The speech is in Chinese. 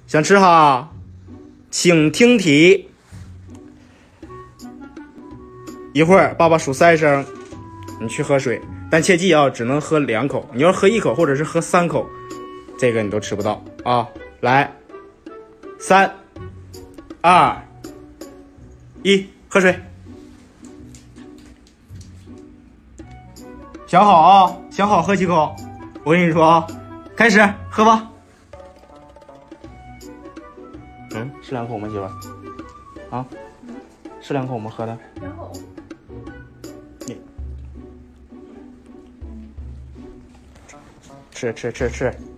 想吃哈？请听题。一会儿爸爸数3声，你去喝水，但切记啊，只能喝2口。你要喝1口或者是喝3口，这个你都吃不到啊！来，3、2、1，喝水。想好啊，想好喝几口。我跟你说啊，开始喝吧。是2口吗，媳妇儿？啊，是2口吗？喝的？2口。你吃。